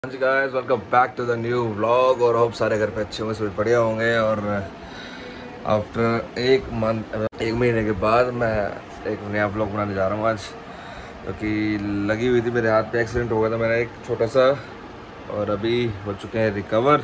Ji guys, welcome back to the new vlog. और hope सारे घर पे अच्छे होंगे, सभी बढ़िया होंगे। और आफ्टर एक महीने के बाद मैं एक नया व्लॉग बनाने जा रहा हूँ आज, क्योंकि लगी हुई थी मेरे हाथ पे। एक्सीडेंट हो गया था मेरा एक छोटा सा, और अभी हो चुके हैं रिकवर।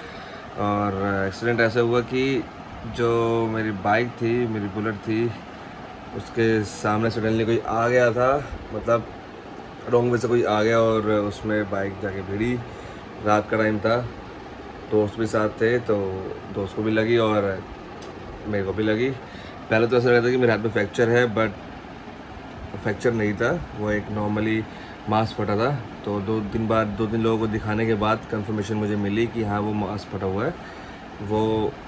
और एक्सीडेंट ऐसा हुआ कि जो मेरी बाइक थी, मेरी बुलेट थी, उसके सामने सडनली कोई आ गया था। मतलब रॉन्ग वे से कोई आ गया और उसमें बाइक जाके भिड़ी। रात का टाइम था, दोस्त भी साथ थे, तो दोस्त को भी लगी और मेरे को भी लगी। पहले तो ऐसा लगा था कि मेरे हाथ में फ्रैक्चर है, बट फ्रैक्चर नहीं था, वो एक नॉर्मली मांस फटा था। तो दो दिन लोगों को दिखाने के बाद कंफर्मेशन मुझे मिली कि हाँ वो मांस फटा हुआ है, वो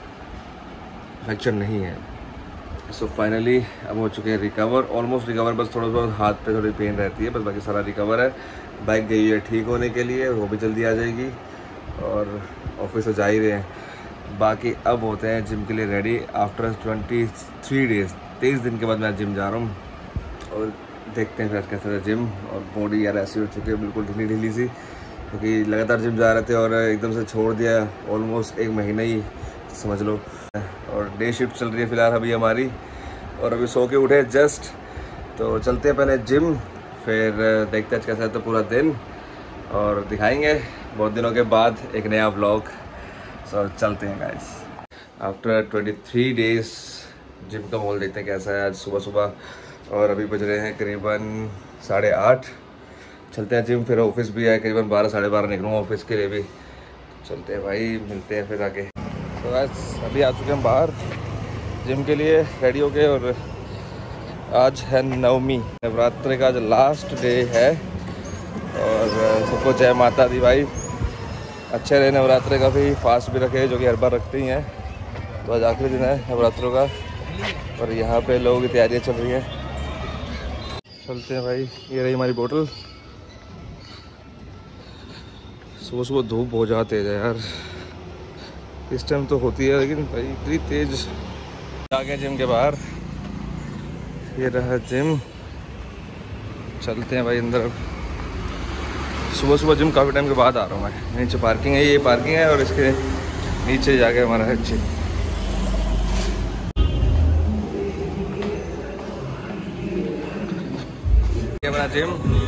फ्रैक्चर नहीं है। सो फाइनली अब हो चुके हैं रिकवर, ऑलमोस्ट रिकवर। बस थोड़ा बहुत हाथ पे थोड़ी पेन रहती है, बस बाकी सारा रिकवर है। बाइक गई है ठीक होने के लिए, वो भी जल्दी आ जाएगी। और ऑफिस से जा ही रहे हैं। बाकी अब होते हैं जिम के लिए रेडी। आफ्टर 23 डेज़, 23 दिन के बाद मैं जिम जा रहा हूँ। और देखते हैं फिर कैसा था जिम। और बॉडी यार ऐसी हो चुकी है, बिल्कुल ढीली ढीली सी, क्योंकि लगातार जिम जा रहे थे और एकदम से छोड़ दिया। ऑलमोस्ट एक महीना ही समझ लो। और डे शिफ्ट चल रही है फ़िलहाल अभी हमारी, और अभी सो के उठे जस्ट। तो चलते हैं पहले जिम, फिर देखते हैं कैसा है तो पूरा दिन, और दिखाएंगे बहुत दिनों के बाद एक नया व्लॉग। सो चलते हैं गाइस। आफ्टर 23 डेज़ जिम का माहौल देखते हैं कैसा है आज सुबह सुबह। और अभी बज रहे हैं करीबन 8:30। चलते हैं जिम, फिर ऑफिस भी है, करीबन 12 साढ़े 12 निकलूँगा ऑफिस के लिए भी। चलते हैं भाई, मिलते हैं फिर आगे। तो गाइस अभी आ चुके हैं हम बाहर जिम के लिए रेडी हो गए। और आज है नवमी, नवरात्रि का आज लास्ट डे है। और सबको जय माता दी भाई। अच्छे रहे नवरात्रि का, भी फास्ट भी रखे जो कि हर बार रखते ही हैं। तो आज आखिरी दिन है नवरात्रों का, और यहाँ पे लोगों की तैयारियाँ चल रही हैं। चलते हैं भाई, ये रही हमारी बोतल। सुबह सुबह धूप बहुत ज़्यादा तेज़ है यार, इस टाइम तो होती है, लेकिन भाई इतनी तेज़। आ गए जिम के बाहर, ये रहा जिम। चलते हैं भाई अंदर। सुबह सुबह जिम काफ़ी टाइम के बाद आ रहा हूँ मैं। नीचे पार्किंग है, ये पार्किंग है, और इसके नीचे जाके हमारा है जिम। ये अपना जिम,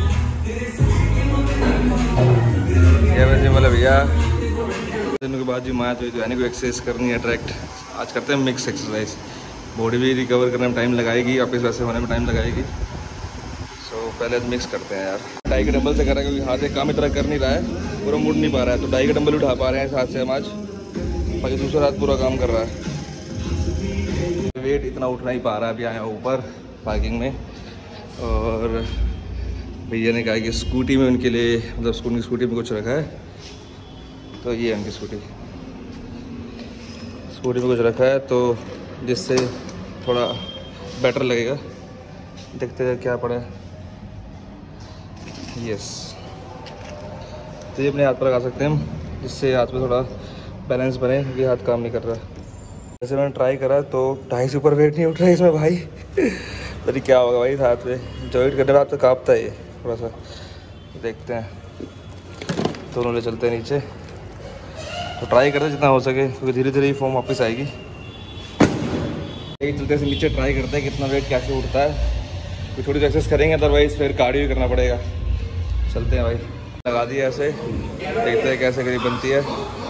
ये अपना जिम वाला भैया। दिनों के बाद जिम आया तो यानी कोई एक्सरसाइज करनी है डायरेक्ट। आज करते हैं मिक्स एक्सरसाइज। बॉडी भी रिकवर करने में टाइम लगाएगी, वापस वैसे होने में टाइम लगाएगी। सो पहले मिक्स करते हैं यार। डाई के डंबल से कर रहे हैं, क्योंकि हाथ एक काम इतना कर नहीं रहा है, पूरा मुड़ नहीं पा रहा है। तो डाई के डंबल उठा पा रहे हैं इस हाथ से हम आज, बाकी दूसरा हाथ पूरा काम कर रहा है। वेट इतना उठ नहीं पा रहा है। अभी आया ऊपर पार्किंग में, और भैया ने कहा कि स्कूटी में उनके लिए, मतलब उनकी स्कूटी में कुछ रखा है। तो ये है उनकी स्कूटी में कुछ रखा है, तो जिससे थोड़ा बेटर लगेगा। देखते हैं क्या पड़ा है। यस, तो ये अपने हाथ पर लगा सकते हैं हम, जिससे हाथ में थोड़ा बैलेंस बने, क्योंकि हाथ काम नहीं कर रहा। जैसे मैंने ट्राई करा तो 2.5 से ऊपर वेट नहीं उठ रहा है इसमें भाई। तभी क्या होगा भाई, हाथ में जॉइंट करने बाद तो काँपता है ये थोड़ा सा। देखते हैं, दोनों ले चलते हैं नीचे। तो ट्राई करते हैं जितना हो सके, क्योंकि धीरे धीरे ही फॉर्म वापस आएगी। एक चलते से नीचे ट्राई करते हैं कितना वेट कैसे उठता है। फिर थोड़ी एक्सरसाइज करेंगे, अदरवाइज फिर कार्डियो करना पड़ेगा। चलते हैं भाई, लगा दिया ऐसे, देखते हैं कैसे करीब बनती है।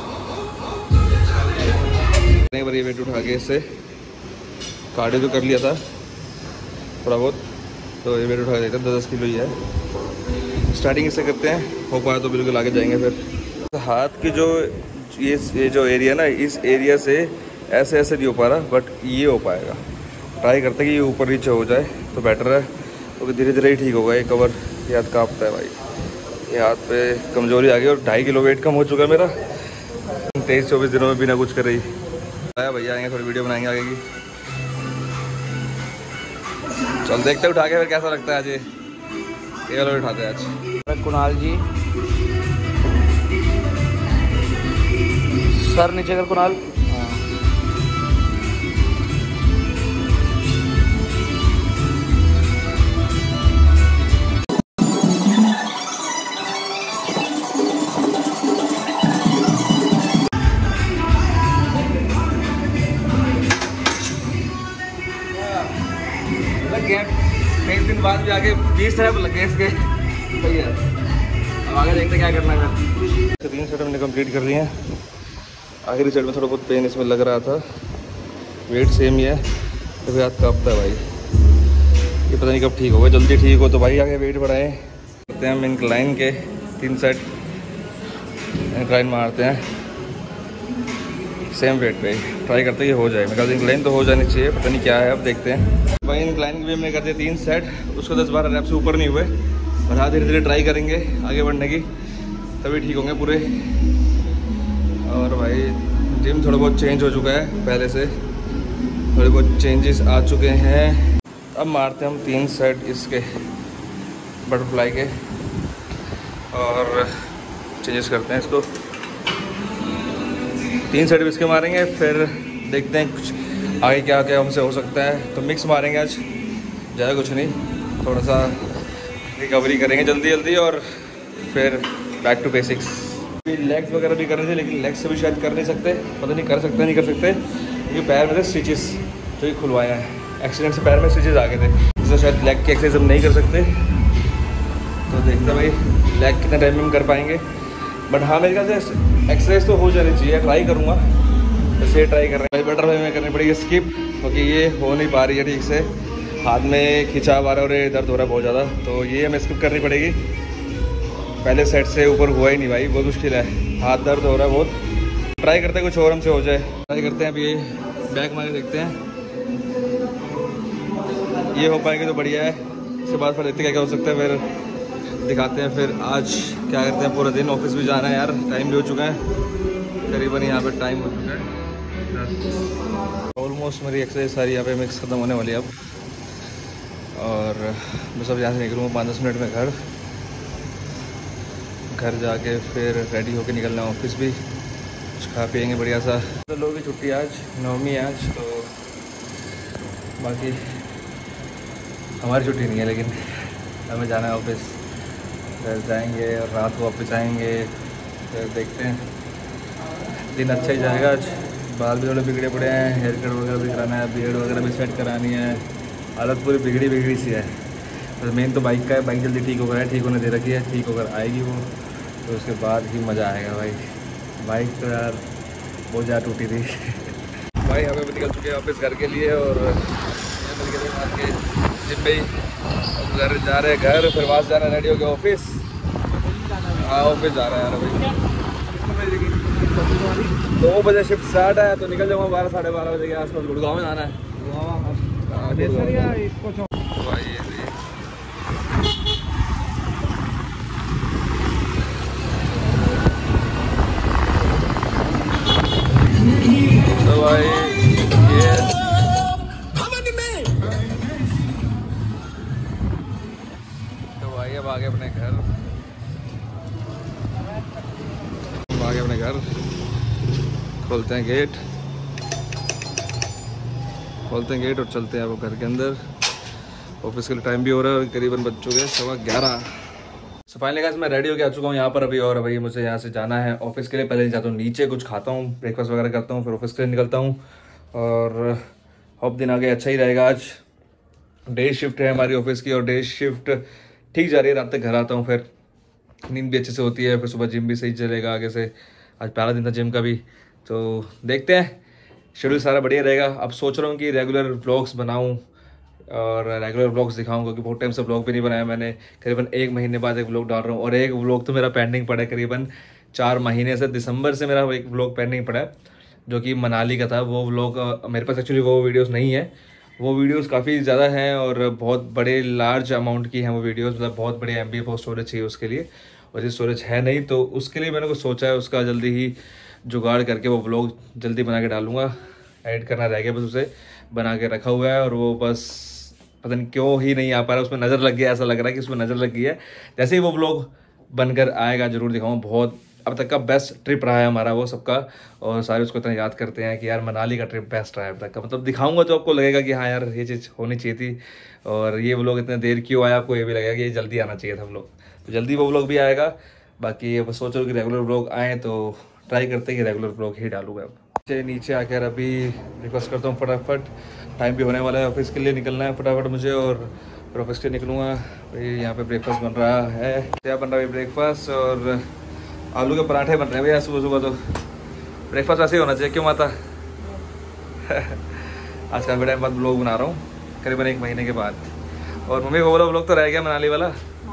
एक बार ये वेट उठा के इससे कार्डियो तो कर लिया था थोड़ा बहुत, तो ये वेट उठा देता है। 10 किलो ही है। स्टार्टिंग इससे करते हैं, हो पाया तो बिल्कुल आगे जाएंगे। फिर हाथ की जो ये जो एरिया ना, इस एरिया से ऐसे ऐसे नहीं हो पा रहा, बट ये हो पाएगा। ट्राई करते हैं कि ये ऊपर नीचे हो जाए तो बेटर है, क्योंकि धीरे धीरे ही ठीक होगा। ये कवर, ये हाथ काँपता है भाई, ये हाथ पे कमजोरी आ गई। और 2.5 किलो वेट कम हो चुका है मेरा 23-24 दिनों में, बिना कुछ करे ही। आया भैया आएंगे, थोड़ी वीडियो बनाएंगे आगे की। चल देखते उठा के फिर कैसा लगता है आज। ये वाला उठाते हैं आज। कुणाल जी, सर नीचे कर कुणाल। भी आगे 20 तरफ लगे इसके भैया। अब आगे देखते क्या करना है। 3 सेट हमने कंप्लीट कर लिए हैं। आखिरी सेट में थोड़ा बहुत पेन इसमें लग रहा था, वेट सेम ही है तो हाथ कांपता है भाई। ये पता नहीं कब ठीक होगा, जल्दी ठीक हो तो भाई आगे वेट बढ़ाएं। करते हैं हम इंक्लाइन के 3 सेट इंक्लाइन मारते हैं सेम वेट पे, ट्राई करते हैं ये हो जाए। मेरे ख्याल से इंक्लाइन तो हो जानी चाहिए, पता नहीं क्या है, अब देखते हैं भाई। इंक्लाइन भी हमने कर दिया 3 सेट, उसको 10-12 रैप से ऊपर नहीं हुए। और हाँ धीरे धीरे ट्राई करेंगे आगे बढ़ने की, तभी ठीक होंगे पूरे। और भाई जिम थोड़ा बहुत चेंज हो चुका है, पहले से थोड़े बहुत चेंजेस आ चुके हैं। अब मारते हैं हम 3 सेट इसके बटरफ्लाई के और चेंजेस करते हैं इसको। 3 सेट इसके मारेंगे, फिर देखते हैं कुछ आगे क्या क्या हमसे हो सकता है। तो मिक्स मारेंगे आज, ज़्यादा कुछ नहीं, थोड़ा सा रिकवरी करेंगे जल्दी जल्दी और फिर बैक टू बेसिक्स। लेग्स वगैरह भी करने थे, लेकिन लेग्स से भी शायद कर नहीं सकते, पता नहीं कर सकते नहीं कर सकते, क्योंकि पैर में थे स्टिचेस जो ही खुलवाया है। एक्सीडेंट से पैर में स्टिचेस आ गए थे, इससे शायद लेग की एक्सरसाइज हम नहीं कर सकते। तो देखते भाई लेग कितने टाइम में हम कर पाएंगे। बट हाँ मेरे ख्याल से एक्सरसाइज तो हो जानी चाहिए, ट्राई करूँगा। वैसे ट्राई कर रहे हैं भाई, बटरफ्लाई में करनी पड़ेगी स्किप, क्योंकि ये हो नहीं पा रही है ठीक से। हाथ में खिंचाव आ रहा है और ये दर्द हो रहा है बहुत ज़्यादा, तो ये हमें स्किप करनी पड़ेगी। पहले सेट से ऊपर हुआ ही नहीं भाई, बहुत मुश्किल है, हाथ दर्द हो रहा है बहुत। ट्राई करते हैं कुछ और हमसे हो जाए, ट्राई करते हैं। अभी ये बैक मार के देखते हैं, ये हो पाएंगे तो बढ़िया है। इसके बाद फिर देखते क्या क्या हो सकता है, फिर दिखाते हैं। फिर आज क्या करते हैं, पूरा दिन ऑफिस भी जाना है यार, टाइम भी हो चुका है करीबन, यहाँ पे टाइम हो चुका है ऑलमोस्ट। मेरी एक्सरसाइज सारी यहाँ पे मिक्स ख़त्म होने वाली है अब, और मैं सब यहाँ से निकलूँगा 5-10 मिनट में घर जाके फिर रेडी होके निकलना है ऑफिस भी। कुछ खा पिएंगे बढ़िया सा। तो लोगों की छुट्टी आज, नवमी है आज, तो बाकी हमारी छुट्टी नहीं है, लेकिन हमें जाना है ऑफिस। घर जाएंगे और रात को वापस आएंगे, फिर देखते हैं। दिन अच्छा ही जाएगा आज। बाल भी थोड़े बिगड़े पड़े हैं, हेयर कट वगैरह भी कराना है, बियर्ड वगैरह भी सेट करानी है। हालत पूरी बिगड़ी सी है। तो मेन तो बाइक का है, बाइक जल्दी ठीक होकर है, ठीक होने दे रखी है, ठीक होकर आएगी वो, तो उसके बाद ही मज़ा आएगा भाई। बाइक तो यार बहुत ज़्यादा टूटी थी भाई। हमें भी निकल चुके हैं वापस घर के लिए, और के जिम में ही घर जा रहे हैं घर, फिर वहाँ जा रहे हैं रेडी होकर ऑफिस। हाँ ऑफिस जा रहे हैं यार अभी। 2 बजे शिफ्ट स्टार्ट है, तो निकल जाऊँगा 12-12:30 बजे के आसपास। गुड़गांव में जाना है। तो भाई ये तो भाई अब आगे अपने घर, खोलते हैं गेट और चलते हैं वो घर के अंदर। ऑफिस के लिए टाइम भी हो रहा है और करीबन बज चुके हैं 11:15। सो फाइनली गाइस मैं रेडी होकर आ चुका हूँ यहाँ पर अभी, और अभी मुझे यहाँ से जाना है ऑफिस के लिए। पहले जाता हूँ नीचे, कुछ खाता हूँ, ब्रेकफास्ट वगैरह करता हूँ, फिर ऑफिस के लिए निकलता हूँ। और होप दिन आगे अच्छा ही रहेगा। आज डे शिफ्ट है हमारी ऑफिस की, और डे शिफ्ट ठीक जा रही है। रात तक घर आता हूँ, फिर नींद भी अच्छे से होती है, फिर सुबह जिम भी सही चलेगा आगे से। आज पहला दिन था जिम का भी, तो देखते हैं, शेड्यूल सारा बढ़िया रहेगा। अब सोच रहा हूँ कि रेगुलर व्लॉग्स बनाऊँ और रेगुलर व्लॉग्स दिखाऊँ, क्योंकि बहुत टाइम से व्लॉग भी नहीं बनाया मैंने। करीबन 1 महीने बाद एक व्लॉग डाल रहा हूँ, और एक व्लॉग तो मेरा पेंडिंग पड़ा है करीबन 4 महीने से। दिसंबर से मेरा एक व्लॉग पेंडिंग पड़ा है, जो कि मनाली का था। वो व्लॉग मेरे पास एक्चुअली वो वीडियोज़ नहीं है। वो वीडियोज़ काफ़ी ज़्यादा हैं और बहुत बड़े लार्ज अमाउंट की हैं वो वीडियोज़, मतलब बहुत बड़े MB स्टोरेज चाहिए उसके लिए, और स्टोरेज है नहीं। तो उसके लिए मैंने कुछ सोचा है, उसका जल्दी ही जुगाड़ करके वो व्लॉग जल्दी बना के डालूंगा। एडिट करना रह गया बस, उसे बना के रखा हुआ है, और वो बस पता नहीं क्यों ही नहीं आ पा रहा है। उसमें नज़र लग गया, ऐसा लग रहा है कि उसमें नज़र लग गई है। जैसे ही वो व्लॉग बनकर आएगा ज़रूर दिखाऊँ। बहुत अब तक का बेस्ट ट्रिप रहा है हमारा वो सबका, और सारे उसको इतना याद करते हैं कि यार मनाली का ट्रिप बेस्ट रहा है अब तक का। मतलब दिखाऊंगा तो आपको लगेगा कि हाँ यार ये चीज़ होनी चाहिए थी, और ये व्लॉग इतने देर क्यों आया, आपको ये भी लगेगा कि ये जल्दी आना चाहिए था व्लॉग। तो जल्दी वो व्लॉग भी आएगा। बाकी अब सोच रहा हूँ कि रेगुलर व्लॉग आएँ, तो ट्राई करते हैं कि रेगुलर व्लॉग ही डालूंगा। अब नीचे आकर अभी रिक्वेस्ट करता हूँ फटाफट, टाइम भी होने वाला है, ऑफिस के लिए निकलना है फटाफट मुझे, और फिर ऑफिस के निकलूँगा। भाई यहाँ पे ब्रेकफास्ट बन रहा है, क्या बन रहा है ब्रेकफास्ट, और आलू के पराठे बन रहे हैं भैया सुबह सुबह। तो ब्रेकफास्ट ऐसे ही होना चाहिए, क्यों माता? आज काफ़ी टाइम बाद ब्लॉग बना रहा हूँ, करीबन 1 महीने के बाद। और मम्मी वो वाला ब्लॉग तो रह गया मनाली वाला,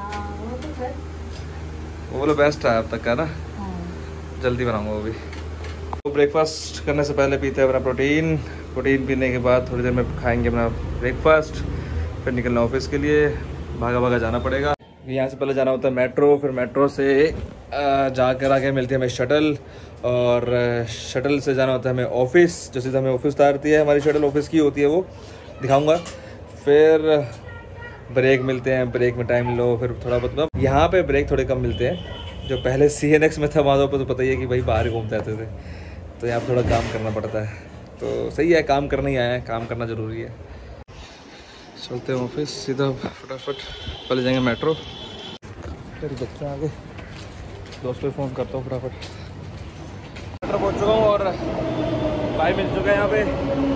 वो वाला बेस्ट है अब तक का ना। जल्दी बनाऊँगा वो भी। तो ब्रेकफास्ट करने से पहले पीते हैं अपना प्रोटीन पीने के बाद थोड़ी देर में खाएंगे अपना ब्रेकफास्ट, फिर निकलना ऑफिस के लिए। भागा भागा जाना पड़ेगा। यहाँ से पहले जाना होता है मेट्रो, फिर मेट्रो से जाकर आके मिलती है हमें शटल, और शटल से जाना होता है हमें ऑफिस। जो सीधा हमें ऑफिस उतारती है, हमारी शटल ऑफिस की होती है, वो दिखाऊंगा। फिर ब्रेक मिलते हैं, ब्रेक में टाइम लो, फिर थोड़ा बहुत यहाँ पे ब्रेक थोड़े कम मिलते हैं। जो पहले CNX में था वहाँ पर तो पता ही है कि भाई बाहर घूमते रहते थे, तो यहाँ पर थोड़ा काम करना पड़ता है। तो सही है, काम करना ही आया है, काम करना ज़रूरी है। चलते हैं ऑफिस सीधा फटाफट, पहले जाएंगे मेट्रो, फिर देखते हैं आगे। दोस्त को फ़ोन करता हूँ फटाफट। मेट्रो पहुँच चुका हूँ और भाई मिल चुका है यहाँ पे,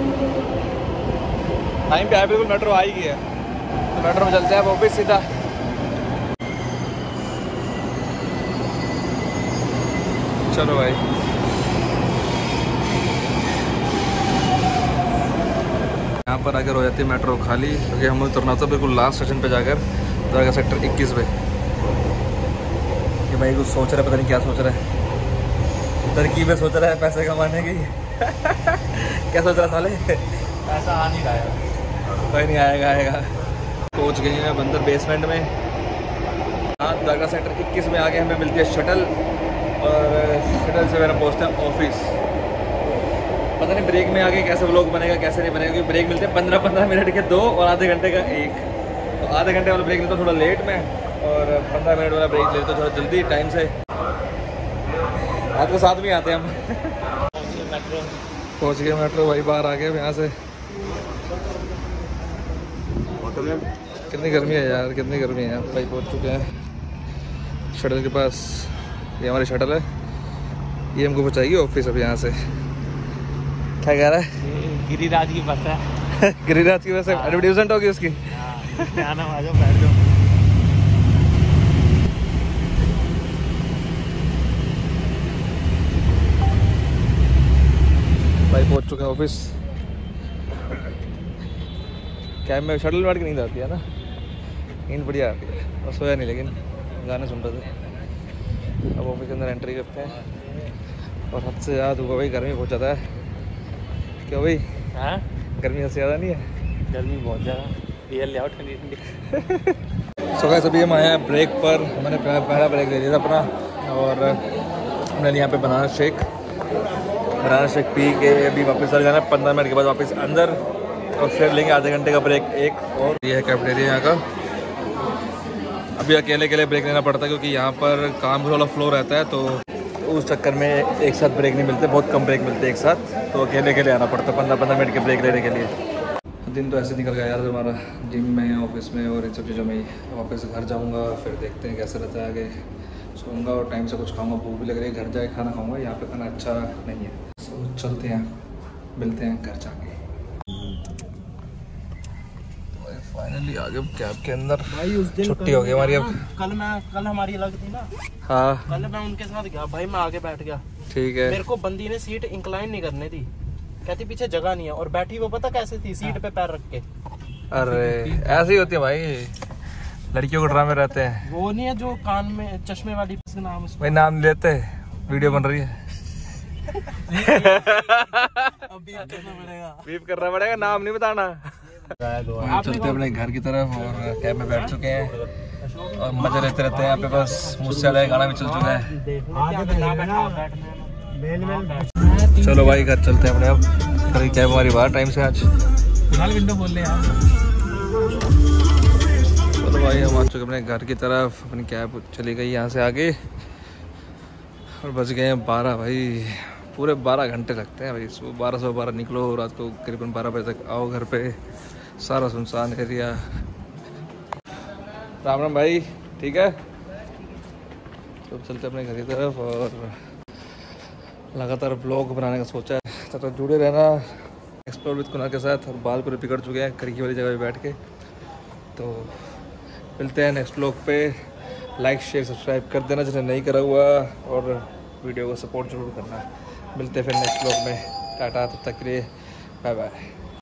टाइम पे आया, बिल्कुल मेट्रो आ ही गई है। तो मेट्रो में चलते हैं अब ऑफिस सीधा। चलो भाई, यहाँ पर अगर हो जाती है मेट्रो खाली, क्योंकि हमें उतरना था बिल्कुल लास्ट स्टेशन पे जाकर, जाकर सेक्टर 21 पे। कि भाई कुछ सोच रहा है, पता नहीं क्या सोच रहा है, तरकीबें सोच रहा है पैसे कमाने की। क्या सोच रहा साले? पैसा आ नहीं रहा है। कोई नहीं, आएगा। पहुँच गए हैं अंदर बेसमेंट में। हाँ, दरगाह सेक्टर 21 में आगे हमें मिलती है शटल, और शटल से मेरा पहुँचता है ऑफिस। पता नहीं ब्रेक में आगे कैसे व्लॉग बनेगा कैसे नहीं बनेगा, क्योंकि ब्रेक मिलते हैं 15-15 मिनट के 2 और आधे घंटे का 1। तो आधे घंटे वाला ब्रेक लेता थोड़ा लेट में, और 15 मिनट वाला ब्रेक लेते थोड़ा जल्दी टाइम से। आपके साथ भी आते हैं हम। पहुँच गए मेट्रो भाई, बाहर आ गए यहाँ से। कितनी गर्मी है यार, कितनी गर्मी है भाई। पहुँच चुके हैं शटल के पास, ये हमारी शटल है, ये हमको पहुँचाएगी ऑफिस। अब यहाँ से क्या कह रहा है? गिरिराज की बस है। गिरिराज की बस है, एडवर्टाइजमेंट होगी उसकी। आना, आ जाओ, बैठ जाओ। भाई पहुंच चुके हैं ऑफिस। कैब में शटल बैठ के नींद आती है ना, नींद बढ़िया आती है। और सोया नहीं, लेकिन गाने सुन रहे थे। अब ऑफिस के अंदर एंट्री करते हैं, और हद से ज़्यादा धूप भाई, गर्मी बहुत ज़्यादा है। क्यों भाई? हाँ, गर्मी से ज़्यादा नहीं है? गर्मी बहुत ज़्यादा, रियल ले आओ ठंडी ठंडी। सो गाइस, अभी हम आए हैं ब्रेक पर। मैंने पहला ब्रेक ले लिया था अपना, और मैंने यहाँ पे बनाना शेक पी के अभी वापस चले जाना है 15 मिनट के बाद वापस अंदर, और फिर लेंगे आधे घंटे का ब्रेक एक। और ये है कैफेटेरिया यहाँ का। अभी अकेले ब्रेक लेना पड़ता है, क्योंकि यहाँ पर काम थोड़ा फ्लो रहता है, तो उस चक्कर में एक साथ ब्रेक नहीं मिलते, बहुत कम ब्रेक मिलते एक साथ, तो अकेले आना पड़ता है 15-15 मिनट के ब्रेक लेने के लिए। दिन तो ऐसे निकल गया यार हमारा, जिम में, ऑफिस में, और इन सब चीज़ों में ही। वापस घर जाऊँगा, फिर देखते हैं कैसे रहता है आगे। सोऊंगा और टाइम से कुछ खाऊंगा, भूख भी लग रही है, घर जाके खाना खाऊंगा, यहाँ पे खाना अच्छा नहीं है। सो चलते हैं, मिलते हैं घर जाके। फाइनली आ गए कैब के अंदर। भाई उस दिन छुट्टी हो गई हमारी अब। कल हमारी अलग थी ना। हाँ, कल मैं उनके साथ गया भाई, मैं आगे बैठ गया। ठीक है। मेरे को बंदी ने सीट इंक्लाइन नहीं करने दी, कहती पीछे जगह नहीं है, और बैठी वो पता कैसे थी, सीट पे पैर रख के। अरे ऐसे ही होती है भाई, लड़कियों को ड्रामे रहते हैं। वो नहीं है जो कान में चश्मे वाली, उसका नाम भाई नाम लेते, वीडियो बन रही है। अब बीप करना पड़ेगा, नाम नहीं बताना। चलते हैं अपने घर की तरफ, और कैब में बैठ चुके हैं और मजे लेते रहते हैं। यहाँ पे बस मुझसे अलग गाना भी चल चुका है। चलो भाई घर चलते हैं अपने। अब कल कैब हमारी बाहर टाइम से आज फिलहाल विंडो बोल ले यार। चलो भाई हम आ चुके अपने घर की तरफ। अपनी कैब चली गई यहाँ से आगे, और बज गए हैं 12 भाई। पूरे 12 घंटे लगते हैं भाई। सुबह 12 निकलो, रात को करीबन 12 बजे तक आओ घर पे। सारा सुनसान एरिया। राम राम भाई, ठीक है। तो चलते अपने घर की तरफ, और लगातार ब्लॉग बनाने का सोचा है, तो जुड़े रहना एक्सप्लोर विद कुनाल के साथ। और बाल पूरे पिकड़ चुके हैं खिड़की वाली जगह पे बैठ के। तो मिलते हैं नेक्स्ट व्लॉग पे। लाइक शेयर सब्सक्राइब कर देना जिन्हें नहीं करा हुआ, और वीडियो को सपोर्ट जरूर करना। मिलते हैं फिर नेक्स्ट व्लॉग में। टाटा, तब तक के लिए बाय बाय।